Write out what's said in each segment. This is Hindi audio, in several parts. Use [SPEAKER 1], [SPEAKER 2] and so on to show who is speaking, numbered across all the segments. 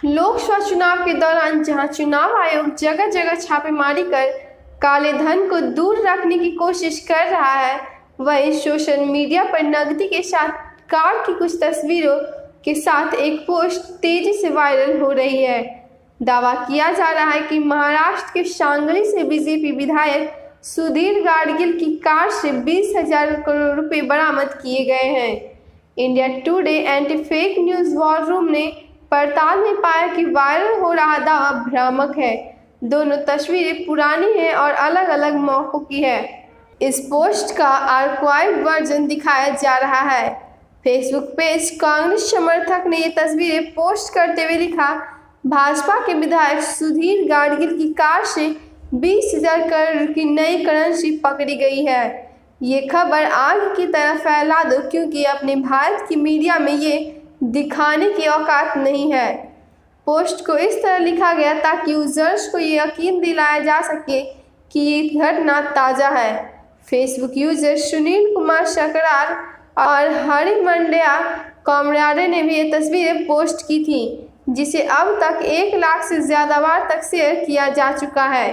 [SPEAKER 1] लोकसभा चुनाव के दौरान जहां चुनाव आयोग जगह जगह छापेमारी कर काले धन को दूर रखने की कोशिश कर रहा है, वहीं सोशल मीडिया पर नकदी के साथ कार की कुछ तस्वीरों के साथ एक पोस्ट तेजी से वायरल हो रही है। दावा किया जा रहा है कि महाराष्ट्र के सांगली से बीजेपी विधायक सुधीर गाडगिल की कार से 20,000 करोड़ रुपए बरामद किए गए हैं। India Today anti fake news war room ने पड़ताल में पाया कि वायरल हो रहा दावा भ्रामक है। दोनों तस्वीरें पुरानी हैं और अलग अलग मौकों की है। इस पोस्ट का आर्काइव वर्जन दिखाया जा रहा है। फेसबुक पेज कांग्रेस समर्थक ने ये तस्वीरें पोस्ट करते हुए लिखा, भाजपा के विधायक सुधीर गाडगिल की कार से 20,000 करोड़ की नई करेंसी पकड़ी गई है। ये खबर आग की तरह फैला दो, क्योंकि अपने भारत की मीडिया में ये दिखाने की औकात नहीं है। पोस्ट को इस तरह लिखा गया ताकि यूजर्स को ये यकीन दिलाया जा सके कि ये घटना ताज़ा है। फेसबुक यूजर सुनील कुमार शकरार और हरि मंड्या कॉमराडे ने भी ये तस्वीरें पोस्ट की थी, जिसे अब तक 1 लाख से ज़्यादा बार तक शेयर किया जा चुका है।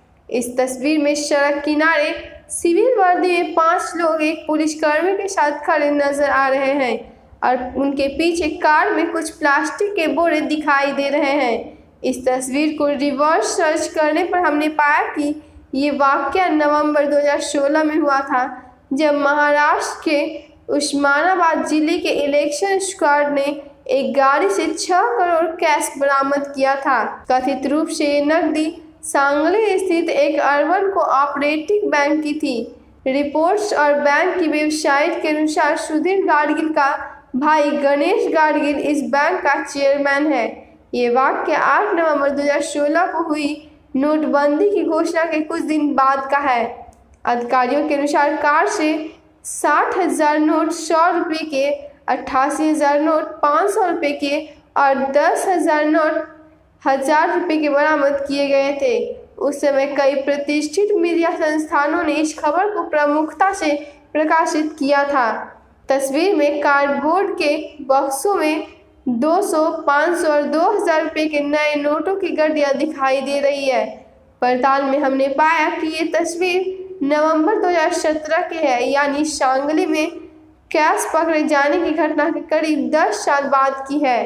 [SPEAKER 1] इस तस्वीर में सड़क किनारे सिविल वर्दी में 5 लोग एक पुलिसकर्मी के साथ खड़े नजर आ रहे हैं और उनके पीछे कार में कुछ प्लास्टिक के बोरे दिखाई दे रहे हैं। इस तस्वीर को रिवर्स सर्च करने पर हमने पाया कि ये वाकया नवंबर 2016 में हुआ था, जब महाराष्ट्र के उस्मानाबाद जिले के इलेक्शन स्क्वाड ने एक गाड़ी से 6 करोड़ कैश बरामद किया था। कथित रूप से ये नकदी सांगली स्थित एक अर्बन कोऑपरेटिव बैंक की थी। रिपोर्ट्स और बैंक की वेबसाइट के अनुसार सुधीर गाडगिल का भाई गणेश गाडगिल इस बैंक का चेयरमैन है। ये वाकया 8 नवंबर 2016 को हुई नोटबंदी की घोषणा के कुछ दिन बाद का है। अधिकारियों के अनुसार कार से 60,000 नोट 100 रुपये के, 88,000 नोट 500 रुपये के और 10,000 नोट 1,000 रुपये के बरामद किए गए थे। उस समय कई प्रतिष्ठित मीडिया संस्थानों ने इस खबर को प्रमुखता से प्रकाशित किया था। तस्वीर में कार्डबोर्ड के बक्सों में 200, 500 और 2,000 रुपये के नए नोटों की गड्डियाँ दिखाई दे रही है। पड़ताल में हमने पाया कि ये तस्वीर नवंबर 2017 की है, यानी सांगली में कैश पकड़े जाने की घटना के करीब 10 साल बाद की है।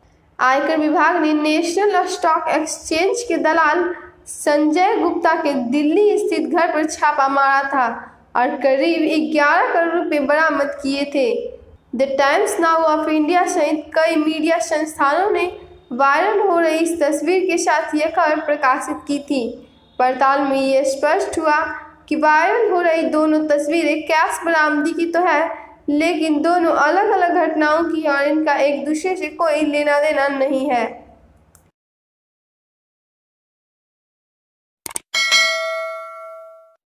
[SPEAKER 1] आयकर विभाग ने नेशनल स्टॉक एक्सचेंज के दलाल संजय गुप्ता के दिल्ली स्थित घर पर छापा मारा था और करीब 11 करोड़ रुपए बरामद किए थे। The Times Now of India सहित कई मीडिया संस्थानों ने वायरल हो रही इस तस्वीर के साथ यह खबर प्रकाशित की थी। पड़ताल में ये स्पष्ट हुआ कि वायरल हो रही दोनों तस्वीरें कैश बरामदी की तो है, लेकिन दोनों अलग अलग घटनाओं की और इनका एक दूसरे से कोई लेना देना नहीं है।